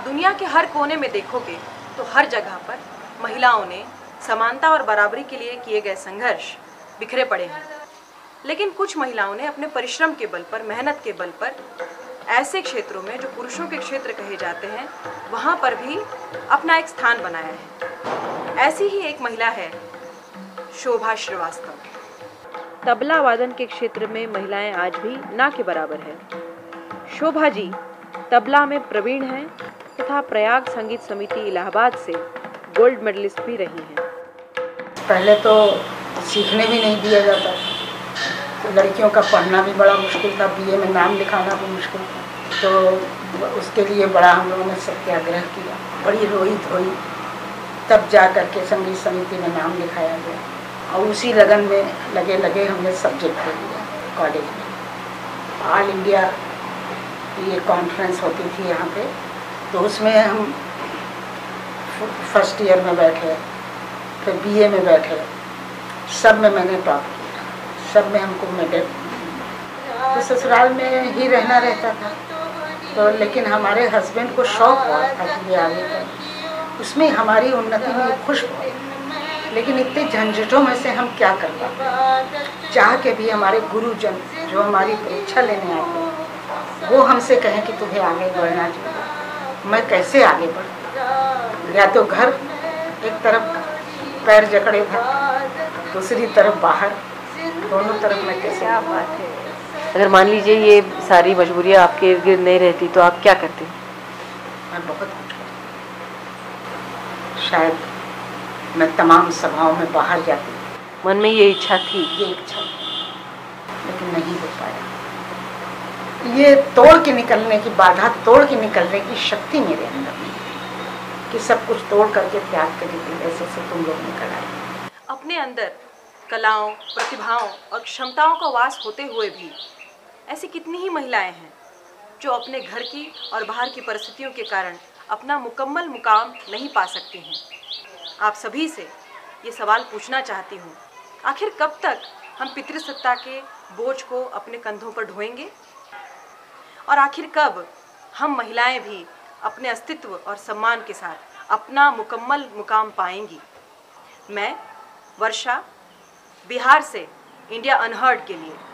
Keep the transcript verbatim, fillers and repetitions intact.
दुनिया के हर कोने में देखोगे तो हर जगह पर महिलाओं ने समानता और बराबरी के लिए किए गए संघर्ष बिखरे पड़े हैं। लेकिन कुछ महिलाओं ने अपने परिश्रम के बल पर, मेहनत के बल पर ऐसे क्षेत्रों में जो पुरुषों के क्षेत्र कहे जाते हैं वहाँ पर भी अपना एक स्थान बनाया है। ऐसी ही एक महिला है शोभा श्रीवास्तव। तबला वादन के क्षेत्र में महिलाएं आज भी ना के बराबर है। शोभा जी तबला में प्रवीण हैं तथा प्रयाग संगीत समिति इलाहाबाद से गोल्ड मेडलिस्ट भी रही हैं। पहले तो सीखने भी नहीं दिया जाता, तो लड़कियों का पढ़ना भी बड़ा मुश्किल था, बीए में नाम लिखाना भी मुश्किल था। तो उसके लिए बड़ा हम लोगों ने सत्याग्रह किया, बड़ी रोई धोई, तब जा कर के संगीत समिति में नाम लिखाया गया और उसी लगन में लगे लगे हमने सब्जेक्ट ले लिया कॉलेज में। ऑल इंडिया ये कॉन्फ्रेंस होती थी यहाँ पे, तो उसमें हम फर्स्ट ईयर में बैठे, फिर बीए में बैठे, सब में मैंने टॉप किया, सब में हमको मेडल। तो ससुराल में ही रहना रहता था, तो लेकिन हमारे हस्बैंड को शौक हुआ था कि ये आगे बढ़े, उसमें हमारी उन्नति में खुश हुए। लेकिन इतने झंझटों में से हम क्या कर पाते, चाह के भी हमारे गुरुजन जो हमारी परीक्षा लेने आते वो हमसे कहें कि तुम्हें आगे बढ़ना चाहिए, मैं कैसे आगे बढ़ूँ? या तो घर एक तरफ पैर जकड़े था, दूसरी तरफ बाहर, दोनों तरफ मैं कैसे। क्या बात है। अगर मान लीजिए ये सारी मजबूरियाँ आपके इर्द गिर्द नहीं रहती तो आप क्या करते? मैं बहुत कुछ करती, शायद मैं तमाम सभाओं में बाहर जाती। मन में ये इच्छा थी? ये इच्छा, लेकिन नहीं हो पाया। ये तोड़ के निकलने की, बाधा तोड़ के निकलने की शक्ति मेरे अंदर नहीं कि सब कुछ तोड़ करके त्याग करके ऐसे से तुम लोग निकल आए। अपने अंदर कलाओं, प्रतिभाओं और क्षमताओं का वास होते हुए भी ऐसी कितनी ही महिलाएं हैं जो अपने घर की और बाहर की परिस्थितियों के कारण अपना मुकम्मल मुकाम नहीं पा सकती हैं। आप सभी से ये सवाल पूछना चाहती हूँ, आखिर कब तक हम पितृसत्ता के बोझ को अपने कंधों पर ढोएंगे और आखिर कब हम महिलाएं भी अपने अस्तित्व और सम्मान के साथ अपना मुकम्मल मुकाम पाएंगी। मैं वर्षा, बिहार से इंडिया अनहर्ड के लिए